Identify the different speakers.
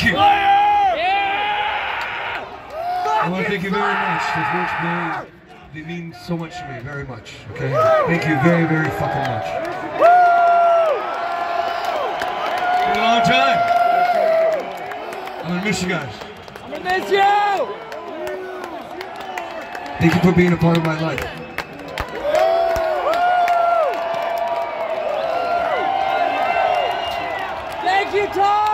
Speaker 1: Thank you. I want to thank you very much. Those words they mean so much to me, very much. Okay? Thank you very, very fucking much. Been a long time. I'm gonna miss you guys.
Speaker 2: I'm gonna miss you!
Speaker 1: Thank you for being a part of my life.
Speaker 2: Thank you, Tom!